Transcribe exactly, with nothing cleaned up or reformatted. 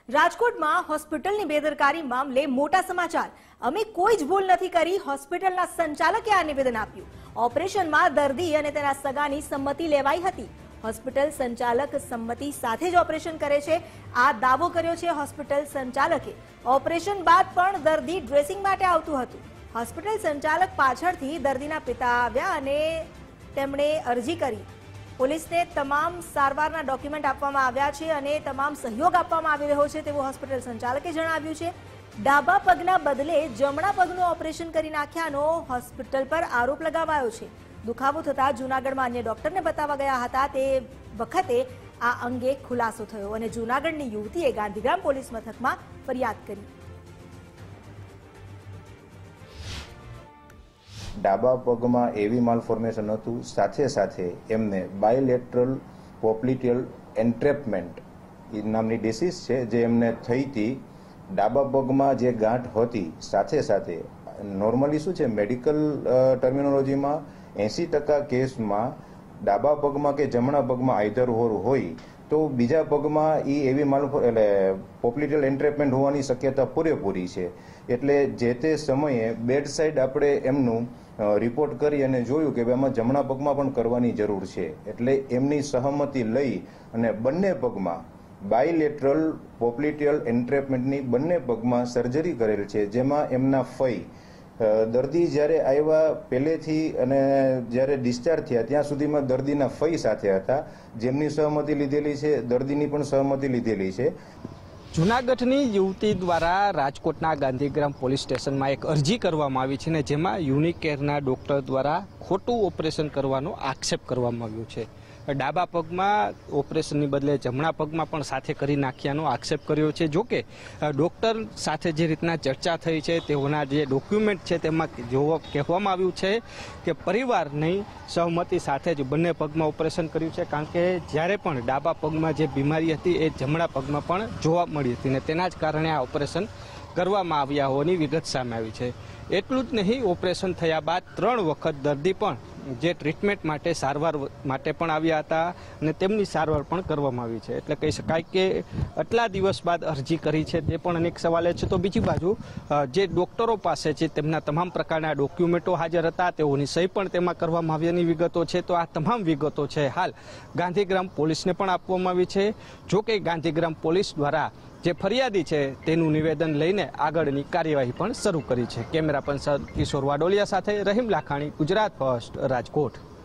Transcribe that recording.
રાજકોટમાં હોસ્પિટલની બેદરકારી મામલે મોટા સમાચાર। અમે કોઈ જ ભૂલ નથી કરી, હોસ્પિટલના સંચાલકે આ નિવેદન આપ્યું। ઓપરેશનમાં દર્દી અને તેના સગાની સંમતિ લેવાઈ હતી। હોસ્પિટલ સંચાલક સંમતિ સાથે જ ઓપરેશન કરે છે, આ દાવો કર્યો છે હોસ્પિટલ સંચાલકે। ઓપરેશન બાદ પણ દર્દી ડ્રેસિંગ માટે આવતું હતું। હોસ્પિટલ સંચાલક પાછળથી દર્દીના પિતા આવ્યા અને તેમણે અરજી કરી। પોલીસને તમામ સારવારના ડોક્યુમેન્ટ આપવામાં આવ્યા છે અને તમામ સહયોગ આપવામાં આવી રહ્યો છે તેવું હોસ્પિટલ સંચાલકે જણાવ્યું છે। ડાબા પગના બદલે જમણા પગનું ઓપરેશન કરી નાખ્યાનો હોસ્પિટલ પર આરોપ લગાવાયો છે। દુખાવો થતા જૂનાગઢમાં અન્ય ડોક્ટરને બતાવવા ગયા હતા તે વખતે આ અંગે ખુલાસો થયો અને જૂનાગઢની યુવતીએ ગાંધીગ્રામ પોલીસ મથકમાં ફરિયાદ કરી। ડાબા પગમાં એવી માલફોર્મેશન હતું, સાથે સાથે એમને બાયલેટરલ પોપ્લિટિયલ એન્ટ્રેપમેન્ટ નામની ડિસીઝ છે જે એમને થઈ હતી। ડાબા પગમાં જે ગાંઠ હતી, સાથે સાથે નોર્મલી શું છે મેડિકલ ટર્મિનોલોજીમાં એંસી ટકા કેસમાં ડાબા પગમાં કે જમણા પગમાં આઈધર ઓર હોય તો બીજા પગમાં એ એવી માલ એટલે પોપ્લિટિયલ એન્ટ્રેપમેન્ટ હોવાની શક્યતા પૂરેપૂરી છે। એટલે જે તે સમયે બેડ સાઇડ આપણે એમનું રિપોર્ટ કરી અને જોયું કે એમાં જમણા પગમાં પણ કરવાની જરૂર છે। એટલે એમની સહમતિ લઈ અને બંને પગમાં બાયલેટરલ પોપ્લિટિયલ એન્ટ્રેપમેન્ટની બંને પગમાં સર્જરી કરેલ છે, જેમાં એમના ફઈ દર્દી જ્યારે આવ્યા પહેલેથી અને જ્યારે ડિસ્ચાર્જ થયા ત્યાં સુધીમાં દર્દીના ફઈ સાથે હતા, જેમની સહમતિ લીધેલી છે, દર્દીની પણ સહમતિ લીધેલી છે। જૂનાગઢની યુવતી દ્વારા રાજકોટના ગાંધીગ્રામ પોલીસ સ્ટેશનમાં એક અરજી કરવામાં આવી છે ને જેમાં યુનિકેરના ડોક્ટર દ્વારા ખોટું ઓપરેશન કરવાનો આક્ષેપ કરવામાં આવ્યો છે। ડાબા પગમાં ઓપરેશનની બદલે જમણા પગમાં પણ સાથે કરી નાખ્યાનો આક્ષેપ કર્યો છે। જોકે ડોક્ટર સાથે જે રીતના ચર્ચા થઈ છે તેઓના જે ડોક્યુમેન્ટ છે તેમાં જોવા કહેવામાં આવ્યું છે કે પરિવારની સહમતિ સાથે જ બંને પગમાં ઓપરેશન કર્યું છે, કારણ કે જ્યારે પણ ડાબા પગમાં જે બીમારી હતી એ જમણા પગમાં પણ જોવા મળી હતી ને તેના જ કારણે આ ઓપરેશન કરવામાં આવ્યા હોવાની વિગત સામે આવી છે। એટલું જ નહીં, ઓપરેશન થયા બાદ ત્રણ વખત દર્દી પણ જે ટ્રીટમેન્ટ માટે સારવાર માટે પણ આવ્યા હતા અને તેમની સારવાર પણ કરવામાં આવી છે। એટલે કહી શકાય કે આટલા દિવસ બાદ અરજી કરી છે તે પણ અનેક સવાલ છે। તો બીજી બાજુ જે ડોક્ટરો પાસે છે તેમના તમામ પ્રકારના ડોક્યુમેન્ટો હાજર હતા, તેઓની સહી પણ તેમાં કરવામાં આવ્યાની વિગતો છે। તો આ તમામ વિગતો છે હાલ ગાંધીગ્રામ પોલીસને પણ આપવામાં આવી છે। જો કે ગાંધીગ્રામ પોલીસ દ્વારા જે ફરિયાદી છે તેનું નિવેદન લઈને આગળની કાર્યવાહી પણ શરૂ કરી છે। કેમેરા પર્સન કિશોર વાડોલિયા સાથે રહીમ લાખાણી, ગુજરાત ફર્સ્ટ, રાજકોટ।